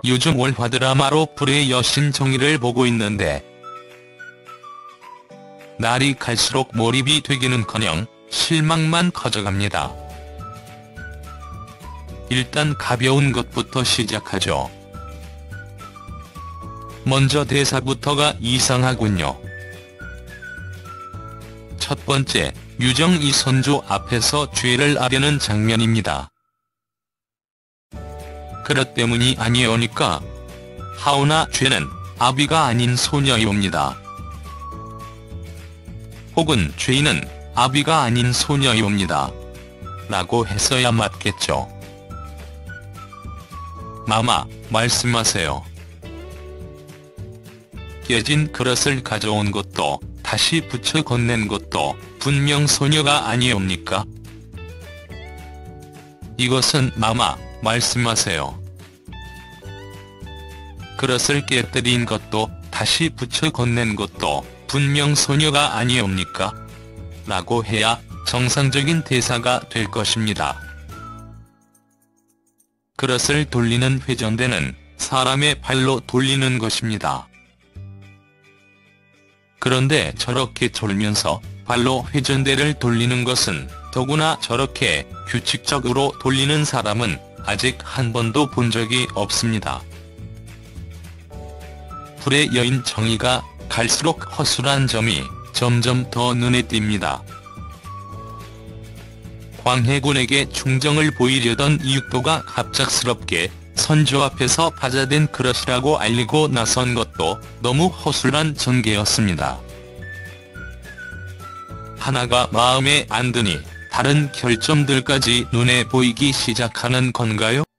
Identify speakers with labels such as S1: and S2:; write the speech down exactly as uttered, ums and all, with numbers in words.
S1: 요즘 월화 드라마로 불의 여신 정의를 보고 있는데 날이 갈수록 몰입이 되기는커녕 실망만 커져갑니다. 일단 가벼운 것부터 시작하죠. 먼저 대사부터가 이상하군요. 첫 번째, 유정 이선조 앞에서 죄를 아려는 장면입니다. 그것 때문이 아니오니까 하오나 죄는 아비가 아닌 소녀이옵니다. 혹은 죄인은 아비가 아닌 소녀이옵니다. 라고 했어야 맞겠죠. 마마, 말씀하세요. 깨진 그릇을 가져온 것도 다시 붙여 건넨 것도 분명 소녀가 아니옵니까? 이것은 마마, 말씀하세요. 그릇을 깨뜨린 것도 다시 붙여 건넨 것도 분명 소녀가 아니옵니까? 라고 해야 정상적인 대사가 될 것입니다. 그릇을 돌리는 회전대는 사람의 발로 돌리는 것입니다. 그런데 저렇게 졸면서 발로 회전대를 돌리는 것은, 더구나 저렇게 규칙적으로 돌리는 사람은 아직 한 번도 본 적이 없습니다. 불의 여인 정의가 갈수록 허술한 점이 점점 더 눈에 띕니다. 광해군에게 충정을 보이려던 이육도가 갑작스럽게 선조 앞에서 파자된 그릇이라고 알리고 나선 것도 너무 허술한 전개였습니다. 하나가 마음에 안 드니 다른 결점들까지 눈에 보이기 시작하는 건가요?